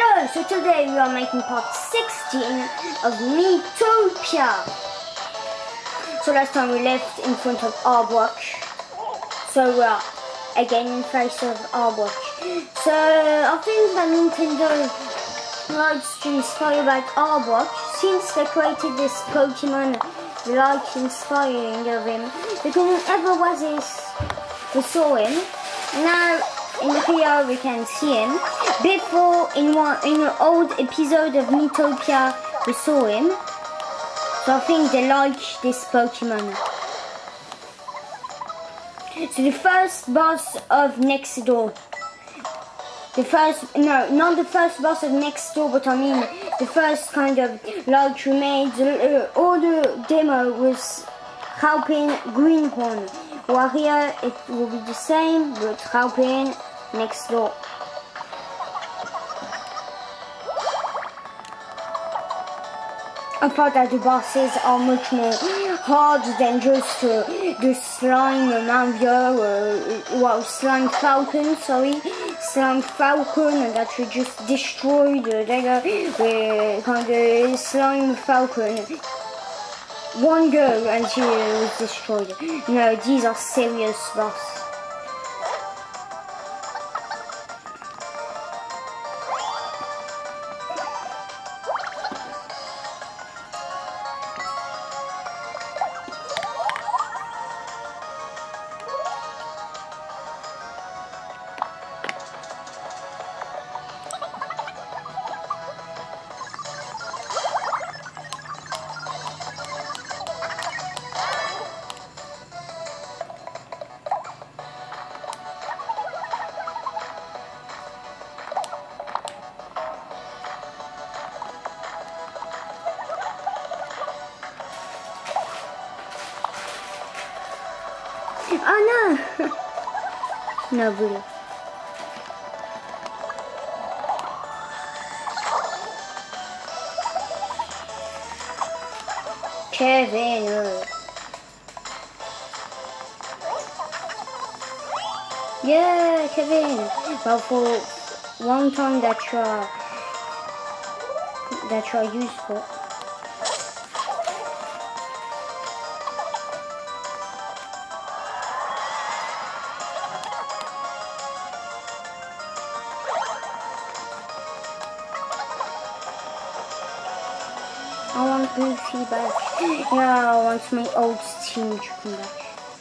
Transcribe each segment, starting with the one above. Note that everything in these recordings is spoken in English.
Hello, so today we are making part 16 of Miitopia. So last time we left in front of Arbok. So we're again in face of Arbok. So I think that Nintendo likes to inspire about Arbok since they created this Pokemon like inspiring of him. Because whenever we saw him. Now in the video we can see him. Before in an old episode of Miitopia we saw him. So I think they like this Pokemon. So the first boss of Next Door. Not the first boss of Next Door, but I mean the first kind of like we made all the demo was helping Greenhorn. While here it will be the same, but helping Next Door. I thought that the bosses are much more hard than just the slime slime falcon, slime falcon that we just destroyed the slime falcon. One go until it was destroyed. No, these are serious boss. Oh no! No, Buddha. Kevin. Yeah, Kevin. Well, for a long time that you're useful. I want Goofy back. Yeah, I want my old team to come back.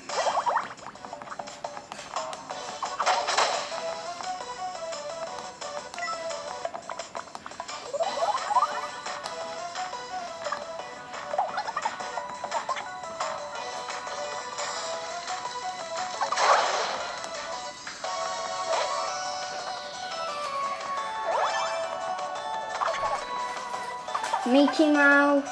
Mickey Mouse.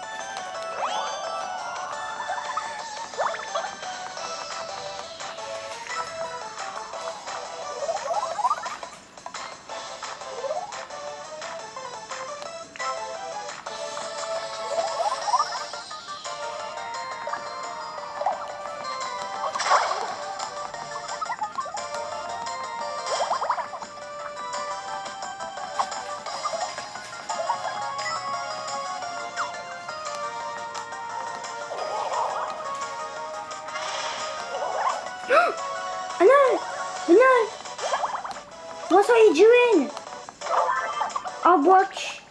No! What are you doing? Arbok.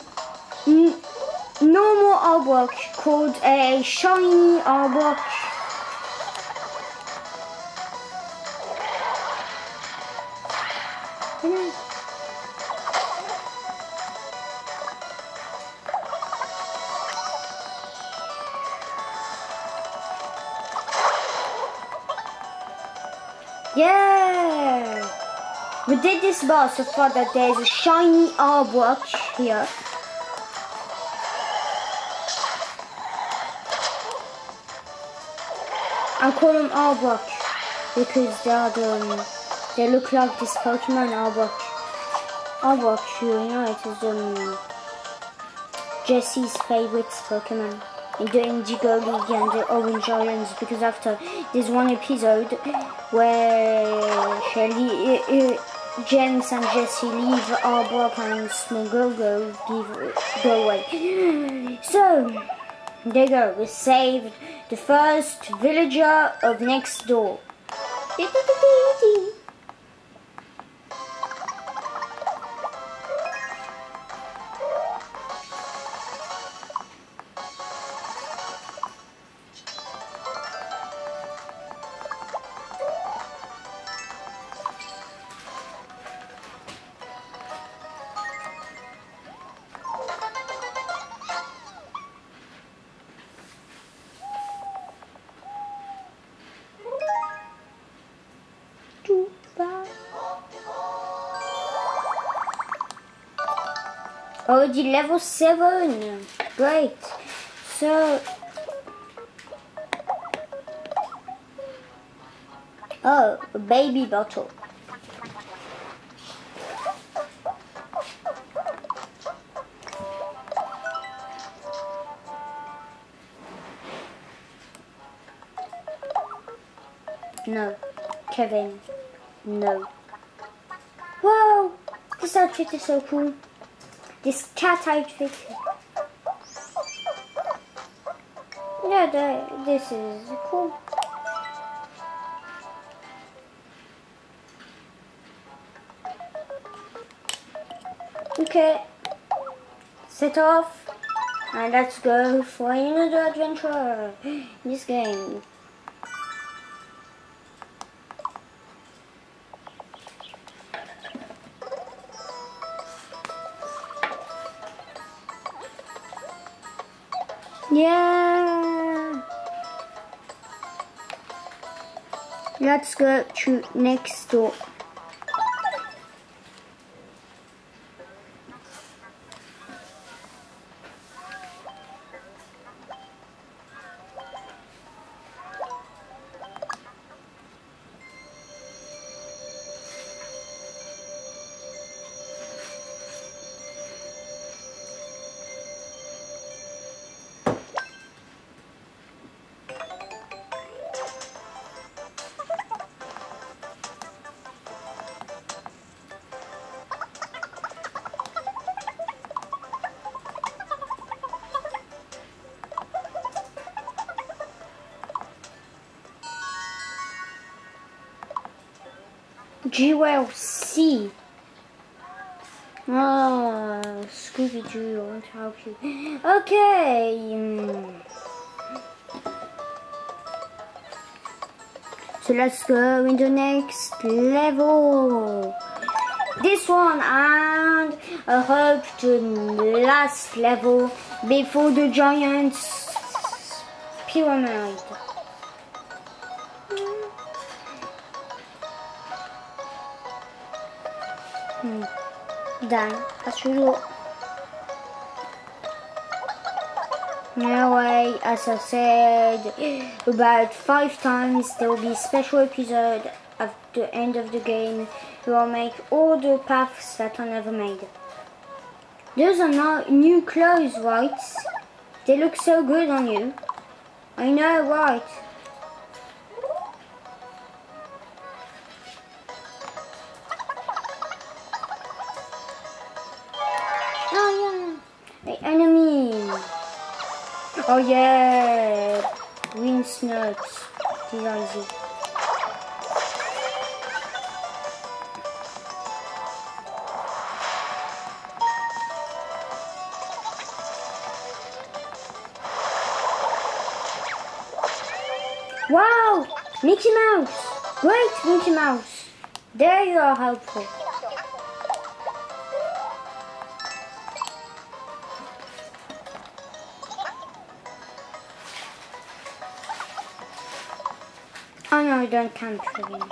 Normal Arbok called a shiny Arbok. Yeah! We did this boss, so far that there's a shiny Arbok here. I call them Arbok because they look like this Pokemon Arbok. Arbok, you know, it is Jesse's favorite Pokemon in the Indigo League and the Orange Islands, because after there's one episode where James and Jesse leave Arbok and Smogogo go away. So, they go. We saved the first villager of next door. Already level 7. Great. So, oh, a baby bottle. No. Kevin. No. Whoa! This outfit is so cool. This cat outfit. Yeah, this is cool. Okay. Set off. And let's go for another adventure in this game. Yeah. Let's go to next door. Jewel C. Oh, Scooby-Doo, I want to help you. Okay. So let's go in the next level. This one, and I hope the last level before the giant pyramid. Done, as usual. Anyway, as I said about 5 times, there will be a special episode at the end of the game. We will make all the paths that I never made. Those are not new clothes, right? They look so good on you. I know, right? The enemy. Oh yeah, green snakes. These are easy. Wow, Mickey Mouse. Great, Mickey Mouse. There you are helpful. Oh no, I don't count for him.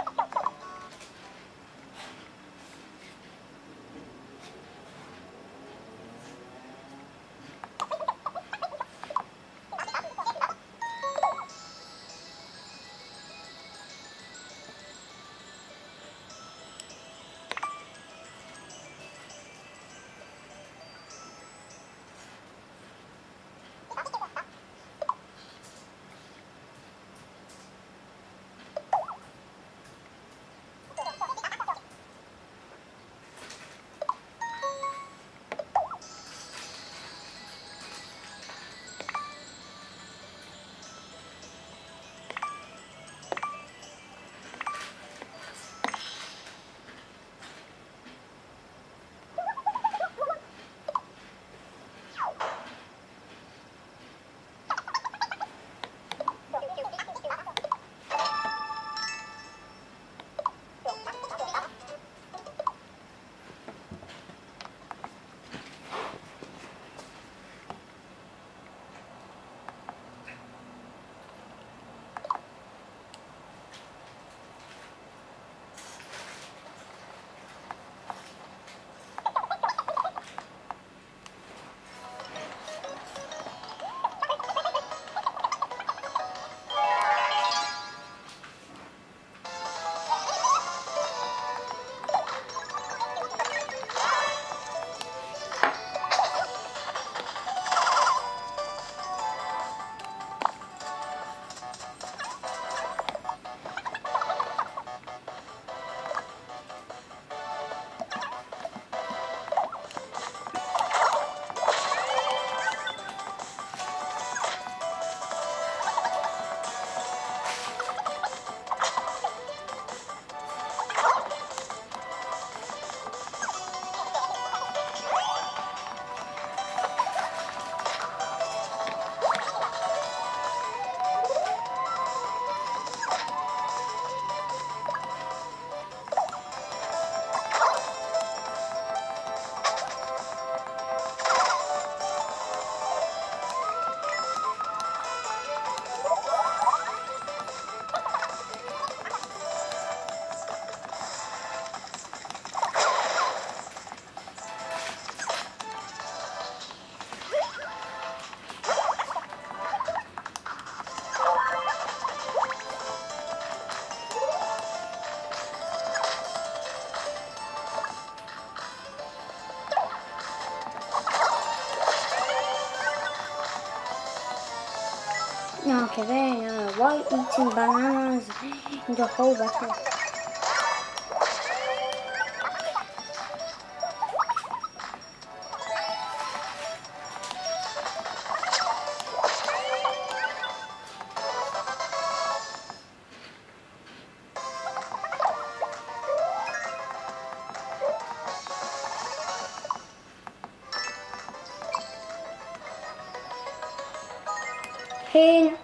No, Kevin, why eating bananas in the whole battle? Hen.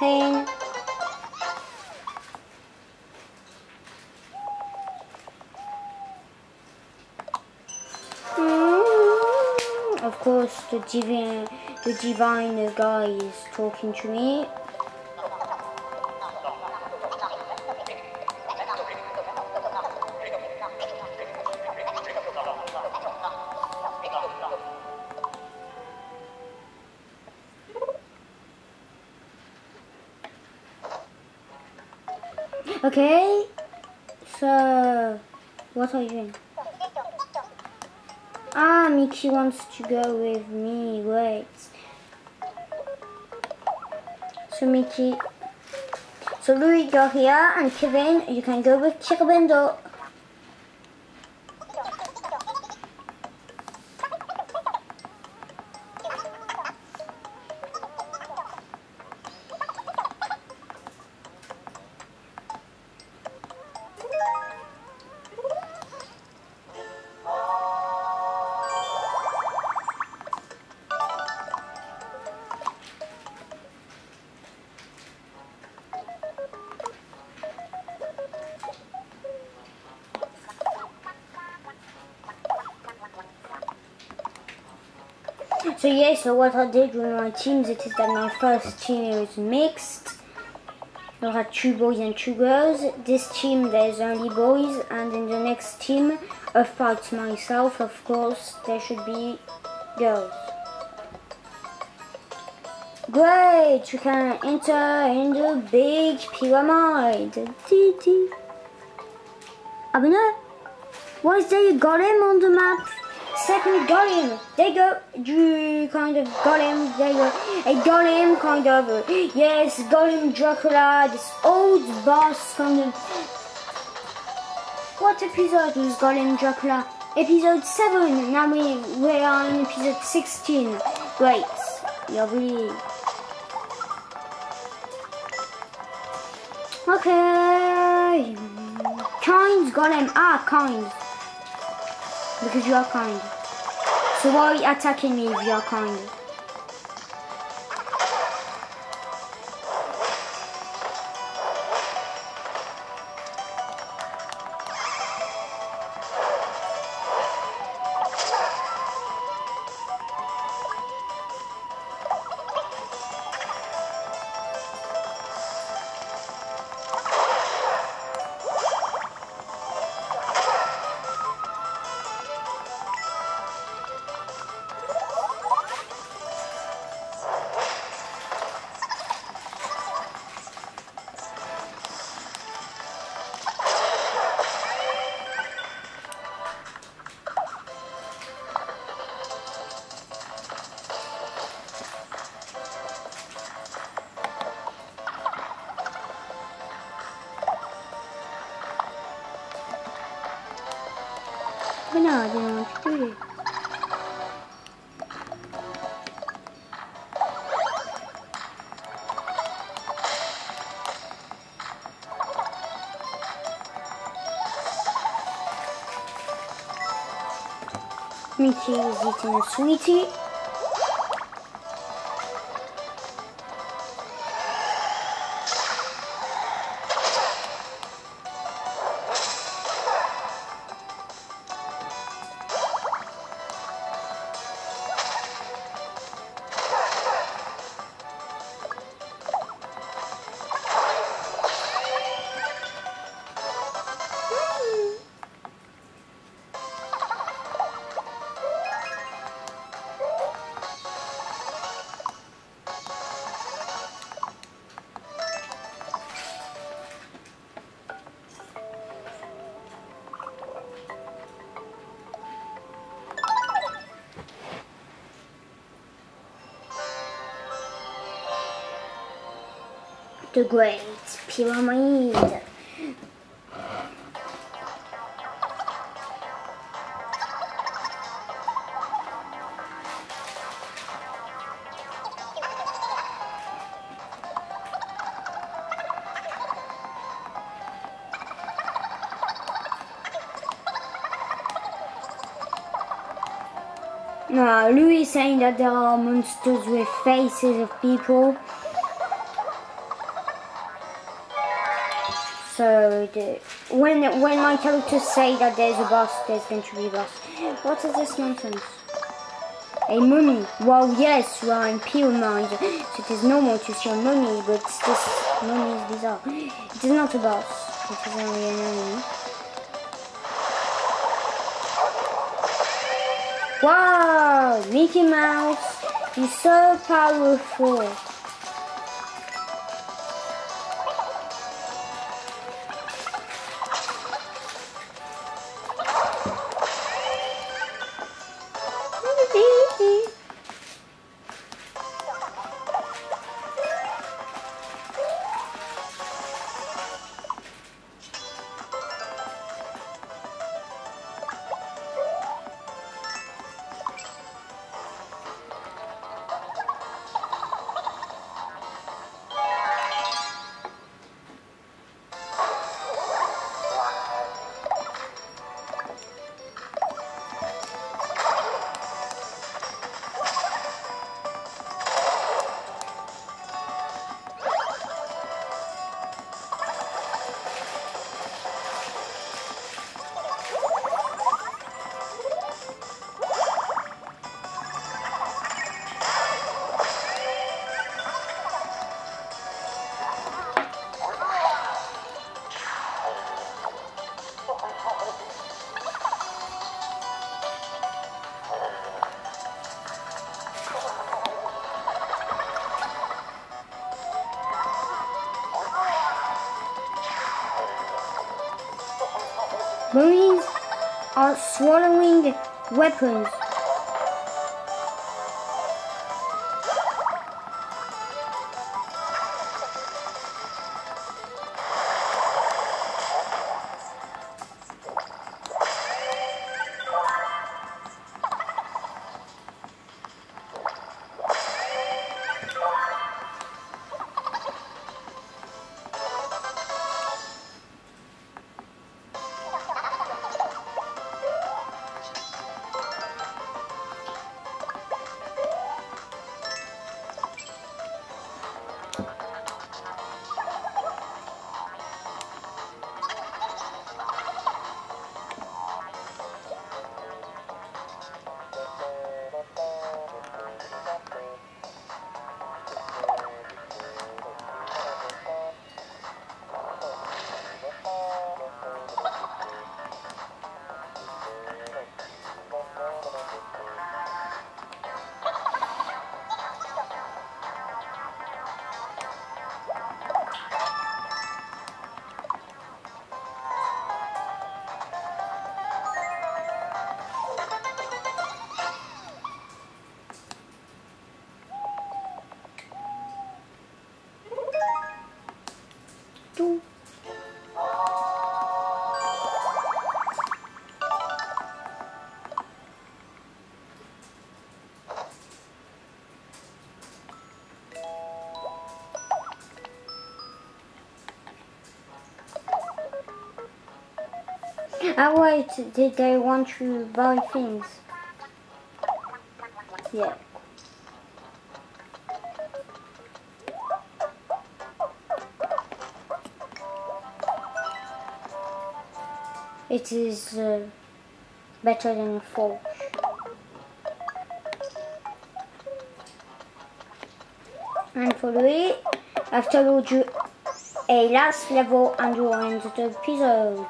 Of course, the divine guy is talking to me. Okay, so what are you doing? Ah, Mickey wants to go with me. Wait. So Mickey. So Louis, go here, and Kevin, you can go with Kiribendo. So yeah, so what I did with my teams, it is that my first team is mixed. I had 2 boys and 2 girls. This team there's only boys, and in the next team, I fight myself, of course, there should be girls. Great, you can enter in the big pyramid. Abuna, why is there a golem on the map? Second golem, there you go, you kind of golem, there you go, a golem kind of, yes, golem Dracula, this old boss kind of. What episode was golem Dracula? Episode 7, now we are in episode 16, great, you're really. Okay, kind golem, kind. Because you are kind. So why are you attacking me if you are kind? But no, I didn't want to do it. Mickey is eating a sweetie. The Great Pyramid. Louis is saying that there are monsters with faces of people. So when my characters say that there's a boss, there's going to be a boss. What is this nonsense? A mummy. Well, yes, we are in Pyramid, so it is normal to see a mummy, but this mummy is bizarre. It is not a boss. It is only an enemy. Wow, Mickey Mouse is so powerful. Mummies are swallowing weapons. Oh wait, did they want to buy things? Yeah. It is better than Forge. And for Louis, I've told you a last level and we'll end the episode.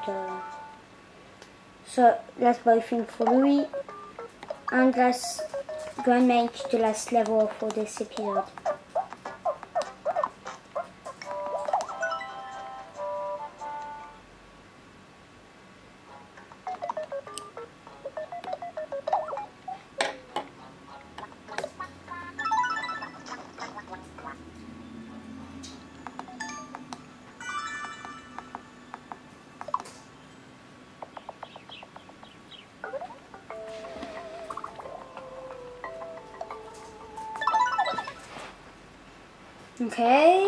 So let's buy things for Louis and let's go and make the last level for this episode. Okay.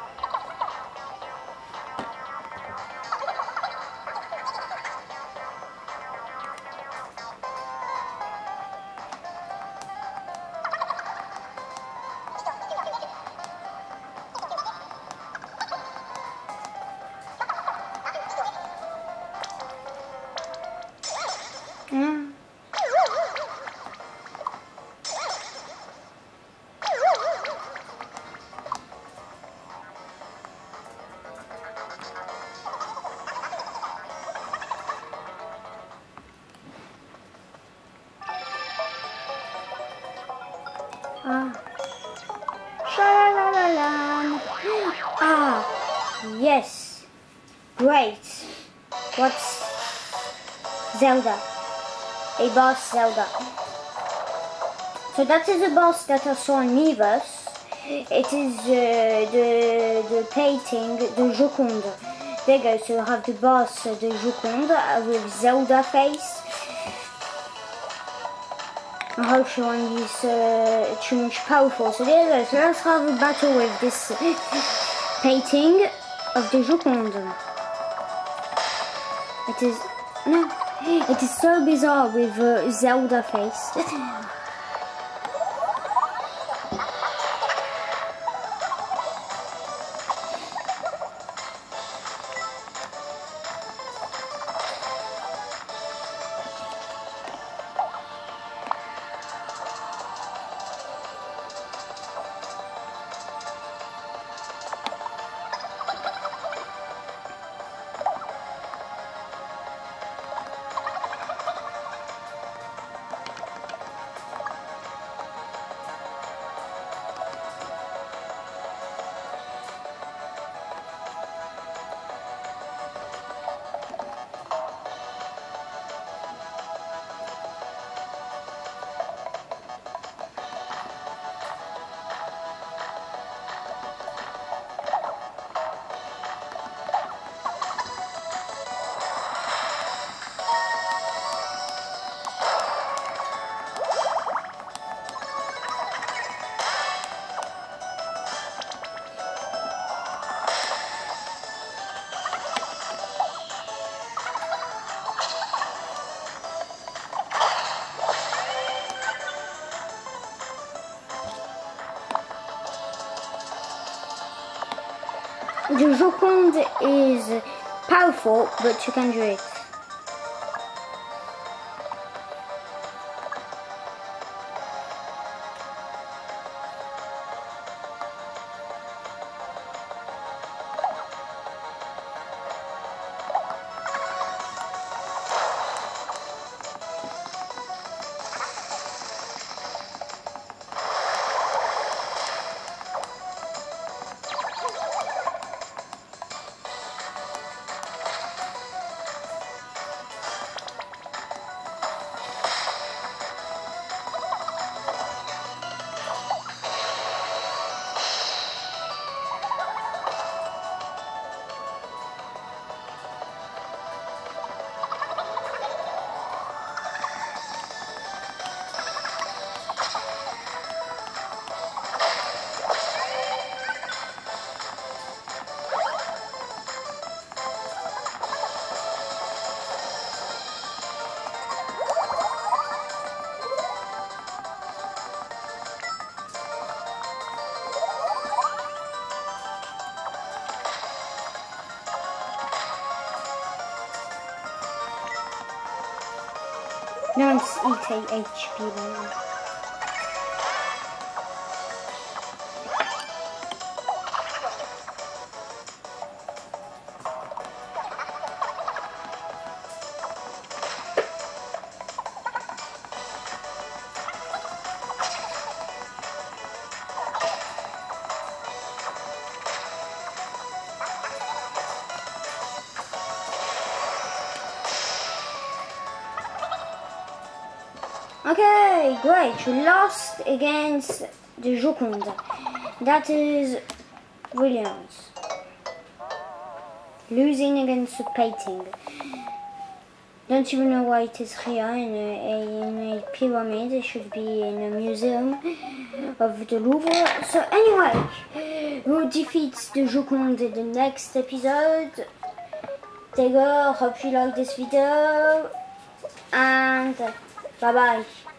Yeah. Sha-la-la-la-la. Yes. Great. What's Zelda? A boss Zelda. So that is a boss that I saw in Miiverse. It is the painting, the Joconde. There you go, so you have the boss, the Joconde, with Zelda face. I hope she won't use too much powerful. So there you go, so let's have a battle with this painting of the Joconde. It is so bizarre with Zelda face. The Joconde is powerful, but you can do it. Don't eat a HP then. Okay, great. You lost against the Joconde. That is brilliant. Losing against the painting. Don't even know why it is here in a pyramid. It should be in a museum of the Louvre. So anyway, who defeats the Joconde in the next episode? Take care, hope you like this video, and bye bye.